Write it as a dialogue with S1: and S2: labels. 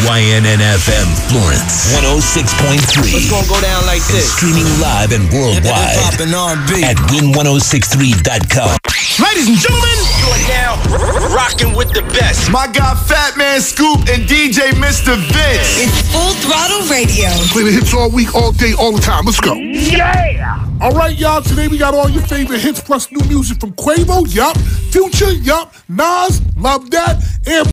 S1: WYNN-FM Florence 106.3.
S2: It's gonna go down like this.
S1: Streaming live and worldwide at WYNN106.3.com.
S2: Ladies and gentlemen, you are now rocking with the best.
S3: My guy Fat Man Scoop and DJ Mr. Vince.
S4: It's Full Throttle Radio.
S5: Play the hits all week, all day, all the time. Let's go.
S6: Yeah!
S5: All right, y'all. Today we got all your favorite hits plus new music from Quavo. Yup. Future. Yup. Nas. Love that. And